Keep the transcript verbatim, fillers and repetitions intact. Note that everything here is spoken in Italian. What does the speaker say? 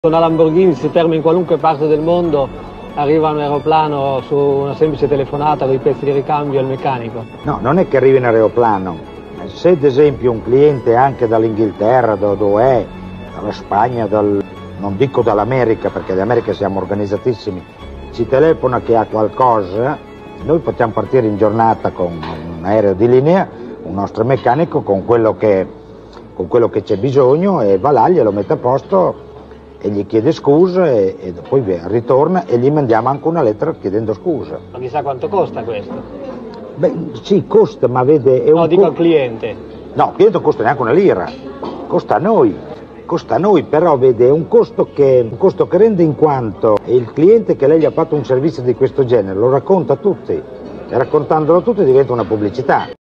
Una Lamborghini si ferma in qualunque parte del mondo, arriva un aeroplano su una semplice telefonata con i pezzi di ricambio al meccanico. No, non è che arrivi in aeroplano. Se ad esempio un cliente anche dall'Inghilterra, da dove è, dalla Spagna, dal, non dico dall'America, perché d'America siamo organizzatissimi, ci telefona che ha qualcosa, noi possiamo partire in giornata con un aereo di linea, un nostro meccanico con quello che, con quello che c'è bisogno, e va là, glielo mette a posto e gli chiede scusa e, e poi ritorna e gli mandiamo anche una lettera chiedendo scusa. Ma chissà quanto costa questo? Beh, sì, costa, ma vede... È no, un dico co- al cliente. No, il cliente costa neanche una lira, costa a noi, costa a noi, però vede, è un costo che, un costo che rende, in quanto il cliente che lei gli ha fatto un servizio di questo genere lo racconta a tutti, e raccontandolo a tutti diventa una pubblicità.